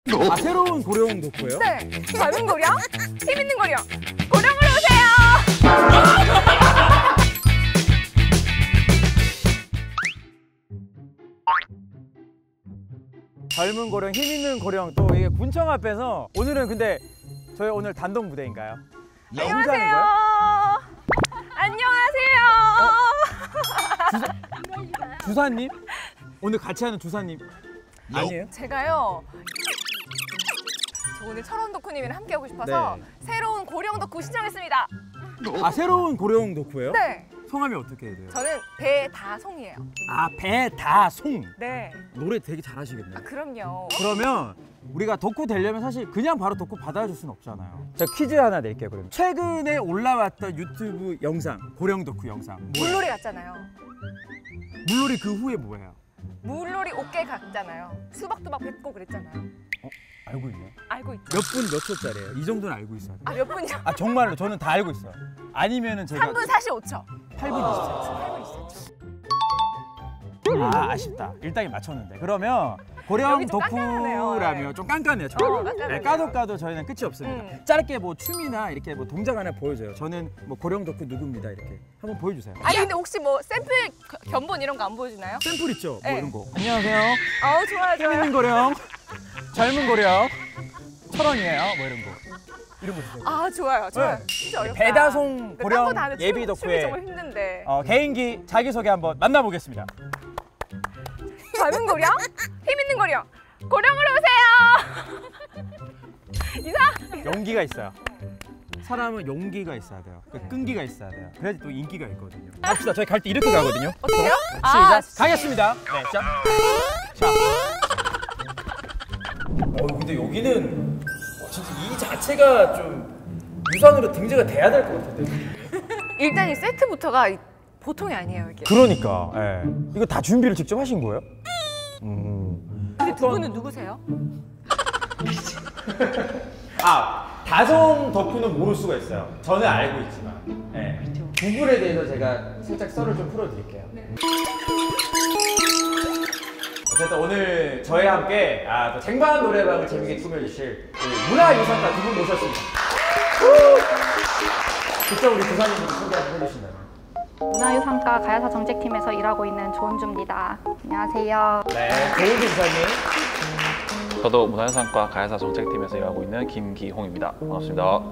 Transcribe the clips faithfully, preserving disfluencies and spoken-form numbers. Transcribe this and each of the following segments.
아, 새로운 고령 덕후예요? 네, 젊은 고령, 힘 있는 고령, 고령으로 오세요! 젊은 고령, 힘 있는 고령, 또 이게 군청 앞에서 오늘은 근데 저희 오늘 단독 무대인가요? 안녕하세요. 안녕하세요. 어? 주사, 주사님? 오늘 같이 하는 주사님 아니에요? 제가요. 저 오늘 철원 덕후님이랑 함께 하고 싶어서 네. 새로운 고령 덕후 신청했습니다. 아, 새로운 고령 덕후예요? 네. 성함이 어떻게 해야 돼요? 저는 배다송이에요. 아, 배다송. 네. 노래 되게 잘하시겠네요. 아, 그럼요. 그러면 우리가 덕후 되려면 사실 그냥 바로 덕후 받아줄 수는 없잖아요. 자, 퀴즈 하나 낼게요. 그러면 최근에 올라왔던 유튜브 영상, 고령 덕후 영상 뭐예요? 물놀이 갔잖아요. 물놀이 그 후에 뭐예요? 물놀이 어깨 갔잖아요. 수박도 막 뱉고 그랬잖아요. 어? 알고 있네. 알고 있죠? 몇 분 몇 초짜리예요? 이 정도는 알고 있어요. 아, 몇 분이요? 아, 정말로 저는 다 알고 있어요. 아니면은 제가 삼 분 사십오 초. 팔 분 이십사 초. 팔 분 이십사 초. 아, 아쉽다. 일당이 맞췄는데. 그러면 고령 여기 좀 덕후라면 깐깐하네요. 좀 깐깐해요. 어, 저는. 깐깐하네요. 네, 까도 까도 저희는 끝이 없습니다. 음. 짧게 뭐 춤이나 이렇게 뭐 동작 하나 보여줘요. 저는 뭐 고령 덕후 누굽니다 이렇게 한번 보여주세요. 아니 근데 혹시 뭐 샘플 겨- 견본 이런 거 안 보여주나요? 샘플 있죠? 뭐 네. 이런 거. 안녕하세요. 아우 좋아요 힘 있는 좋아요. 고령, 젊은 고령, 철원이에요. 뭐 이런 거. 이런 거 주세요. 아 좋아요 좋아요. 네. 진짜 어렵다. 배다송 딴 고령 거다 하는데 예비 춤- 춤이 덕후의 정말 힘든데. 어, 개인기 자기소개 한번 만나보겠습니다. 젊은 고령, 힘 있는 고령, 고령으로 오세요. 이사. 용기가 있어요. 사람은 용기가 있어야 돼요. 그 끈기가 있어야 돼요. 그래야지 또 인기가 있거든요. 갑시다. 저희 갈 때 이렇게 가거든요. 어때요? 시작. 아, 가겠습니다. 네, 자. 자. 어, 근데 여기는 어, 진짜 이 자체가 좀 유산으로 등재가 돼야 될 것 같은데. 일단 이 세트부터가 이- 보통이 아니에요 이게. 그러니까. 예. 이거 다 준비를 직접 하신 거예요? 음. 근데 두 분은 누구세요? 아, 다송 덕후는 모를 수가 있어요. 저는 알고 있지만. 네. 구글에 대해서 제가 살짝 썰을 좀 풀어드릴게요. 네. 어쨌든 오늘 저희와 함께 아, 또 쟁반 노래방을 재밌게 꾸며주실 그 문화유산가 두 분 모셨습니다. 직접 우리 교사님들이 소개 한번 해주신다면. 문화유산과 가야사 정책팀에서 일하고 있는 조은주입니다. 안녕하세요. 네, 조은주 교사님. 저도 문화유산과 가야사 정책팀에서 일하고 있는 김기홍입니다. 반갑습니다.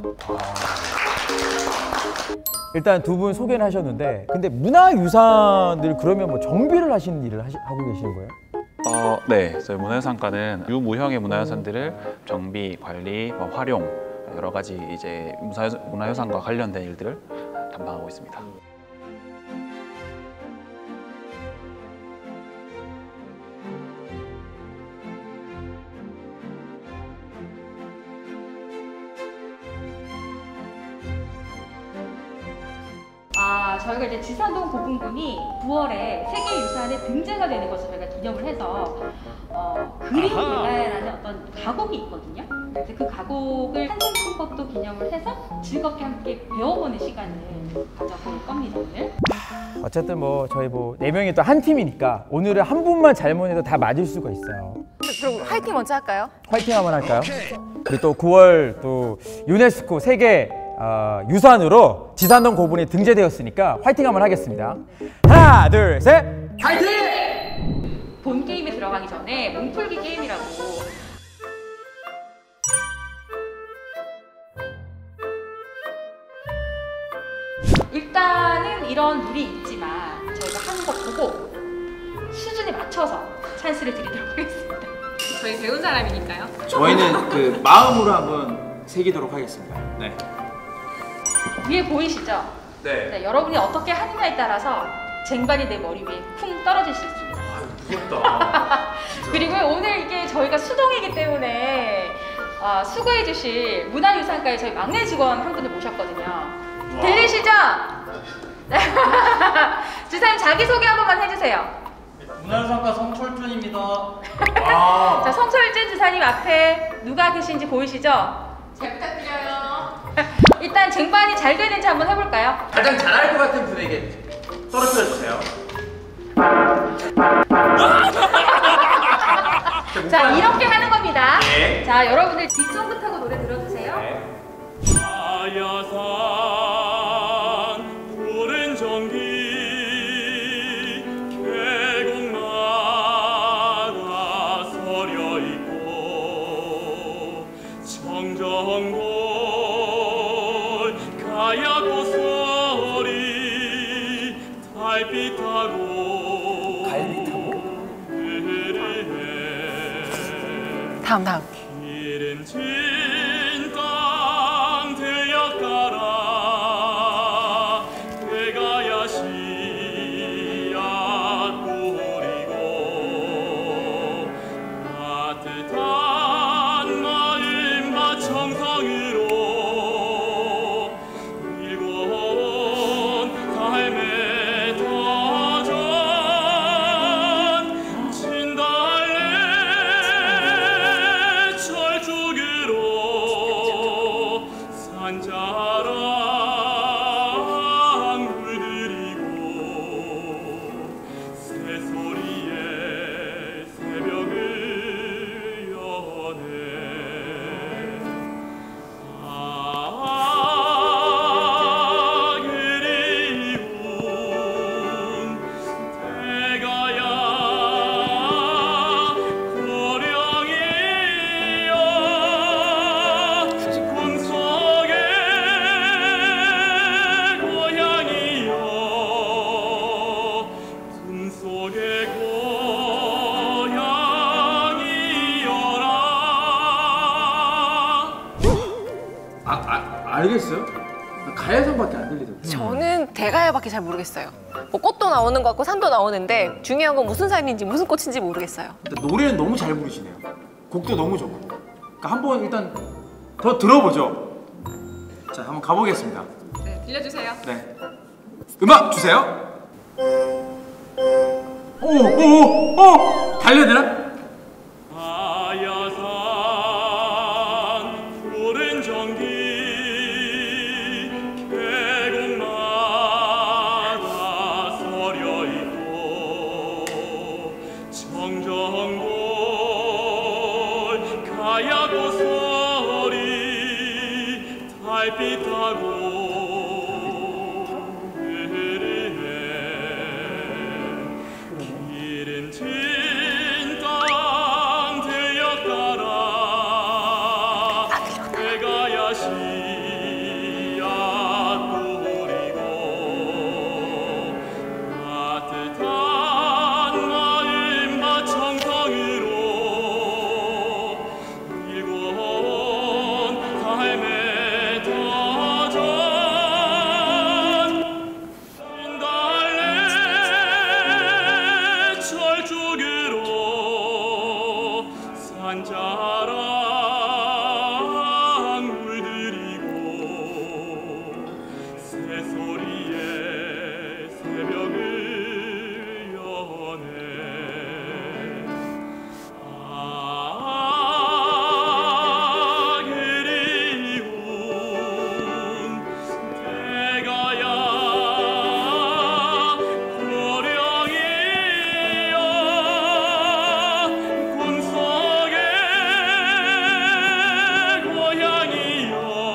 일단 두 분 소개는 하셨는데, 근데 문화유산들 그러면 뭐 정비를 하시는 일을 하시, 하고 계시는 거예요? 어, 네, 저희 문화유산과는 유무형의 문화유산들을 정비, 관리, 뭐 활용 여러 가지 이제 문화유산, 문화유산과 관련된 일들을 담당하고 있습니다. 아, 저희가 이제 지산동 고분군이 구월에 세계유산에 등재가 되는 것을 저희가 기념을 해서 어, 그림 대가라는 어떤 가곡이 있거든요. 그래서 그 가곡을 한송픈 것도 기념을 해서 즐겁게 함께 배워보는 시간을 가져볼 겁니다, 오늘. 어쨌든 뭐 저희 뭐 네 명이 또 한 팀이니까 오늘은 한 분만 잘못해도 다 맞을 수가 있어요. 그럼 화이팅 먼저 할까요? 화이팅 한번 할까요? 그리고 또 구월 또 유네스코 세계 어, 유산으로 지산동 고분이 등재되었으니까 화이팅 한번 하겠습니다. 하나, 둘, 셋! 본 게임에 들어가기 전에 몸풀기 게임이라고. 일단은 이런 룰이 있지만 저희가 하는 거 보고 수준에 맞춰서 찬스를 드리도록 하겠습니다. 저희 배운 사람이니까요. 저희는 그 마음으로 한번 새기도록 하겠습니다. 네. 위에 보이시죠? 네. 네, 여러분이 어떻게 하느냐에 따라서 쟁반이 내 머리 위에 쿵 떨어질 수 있습니다. 무섭다. 그리고 오늘 이게 저희가 수동이기 때문에 어, 수고해 주실 문화유산과에 저희 막내 직원 한 분을 모셨거든요. 들리시죠? 주사님 자기소개 한 번만 해주세요. 문화유산과 성철준입니다. 자, 성철준 주사님 앞에 누가 계신지 보이시죠? 잘 부탁드려요. 일단 쟁반이 잘 되는지 한번 해볼까요? 가장 잘할 것 같은 분에게 떨어뜨려 주세요. 자, 이렇게 하는 겁니다. 네. 자, 여러분들 뒷전부 타고 노래 들어주세요. 네. 하야산 푸른 전기 계곡마다 서려 있고 청정골 가야고 소리 달빛하고 다음 다음. 기름진 땅 들려가라 되가야 씨앗 뿌리고 따뜻한 마음과 정성으로 일궈온 삶의 터전 진달래 철쭉으로 산자랑 물들이고 새소리에 새벽을 여네 아 그리운 대가야 고령이여 꿈속의 고향이여 꿈속의 고향이여라. 아, 아 알겠어요? 가야성밖에 안 들리더라고요. 저는 대가야밖에 잘 모르겠어요. 뭐 꽃도 나오는 것 같고 산도 나오는데 중요한 건 무슨 산인지 무슨 꽃인지 모르겠어요. 일단 노래는 너무 잘 부르시네요. 곡도 너무 좋고. 그러니까 한번 일단 더 들어보죠. 자, 한번 가보겠습니다. 네, 들려주세요. 네. 음악 주세요. 오, 오, 오, 오! 달려야 되나? 하야산 푸른 전기 계곡마다 서려 있고 청정골 가야고 소리 달빛하고 기름진 땅 들려가라 되가야 씨앗 뿌리고 따뜻한 마음과 정성으로 일궈온 삶의 터전 진달래 철쭉으로 산자랑 물들이고 새소리에 새벽을 여네 아 그리운 대가야 고령이여 꿈속의 고향이여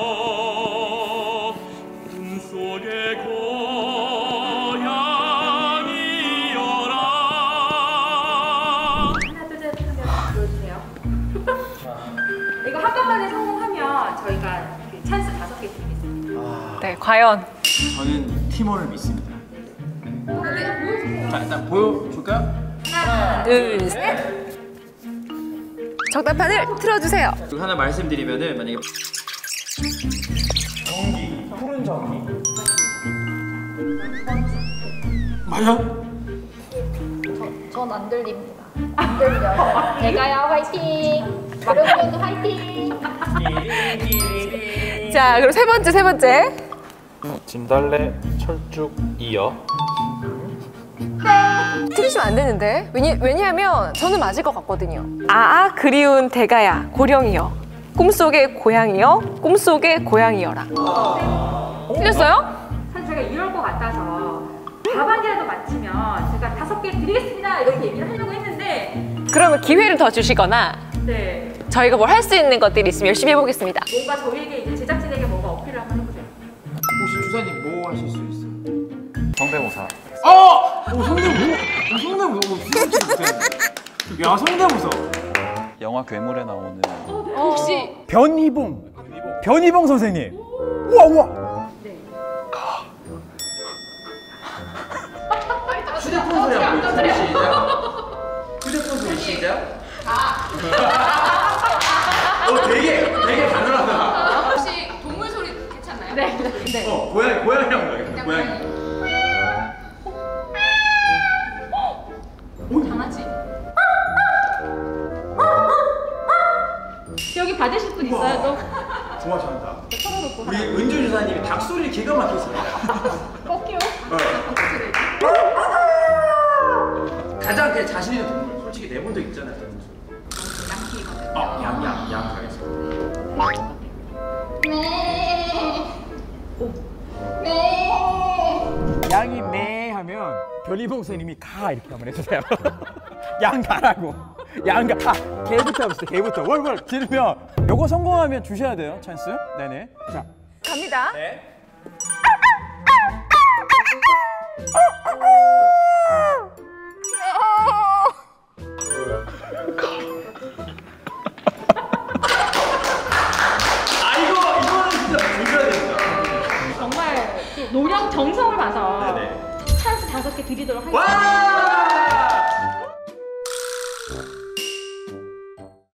꿈속의 고향이여라. 하나, 둘, 셋 하면 들어주세요. 이거 한 번만에 성공하면 저희가 그 찬스 다섯 개 드리겠습니다. 네, 과연 저는 팀원을 믿습니다. 자, 일단 보여줄까요? 둘, 셋. 정답판을 틀어주세요. 그리고 하나 말씀드리면은 만약에 전기, 푸른 전기. 맞아? 전 안 들립니다. 안 들려요. 대가야 화이팅! 여러분도 화이팅! 자, 그럼 세 번째, 세 번째. 진달래 철쭉 이어. 틀리시면 안 되는데. 왜냐, 왜냐하면 저는 맞을 것 같거든요. 아, 그리운 대가야, 고령이여. 꿈속의 고향이여, 꿈속의 고향이여라. 틀렸어요? 사실 제가 이럴 것 같아서 답안이라도 맞히면 제가 다섯 개 드리겠습니다 이렇게 얘기를 하려고 했는데 그러면 기회를 더 주시거나 네. 저희가 뭘 할 수 있는 것들이 있으면 열심히 해보겠습니다. 뭔가 저희에게 이제 제작진에게 뭔가 어필을 한번 해보세요. 혹시 주사님 뭐 하실 수 있어요? 성대모사. 어! 오 성대모사. 오 성대모사. 오 성대모사. 야 성대모사. 영화 괴물에 나오는 어, 혹시 변희봉. 변희봉 선생님. 우와 우와. 휴대폰 소리 한번 시작. 휴대폰 소리 시작. 어 되게 되게 가능하다. 혹시 동물 소리 괜찮나요? 네. 네. 어 고양이 고양이 한번 가겠다. 고양이. 강아지. 여기 받으실 분 있어요? 또? 정말 잘한다. 털어놓고. 우리 은주 주사님이 닭 소리 기가 막히시네요. 꺾여. 가장 그 자신 있는 동물 솔직히 내본 적 있잖아요. 동물 소리. 양키거든요. 어, 양, 양, 양 가겠습니다. 양이 매 하면 변희봉 선생님이 가 이렇게 한번 해주세요. 양 가라고. 양 가. 아, 개부터 해봅시다. 개부터. 월월 지르면 요거 성공하면 주셔야 돼요. 찬스. 네네. 자. 갑니다. 네. 아 이거 이거는 진짜 보셔야 됩니다. 정말 또 노력 정성을 봐서 네네. 찬스 다섯 개 드리도록 하겠습니다. 와!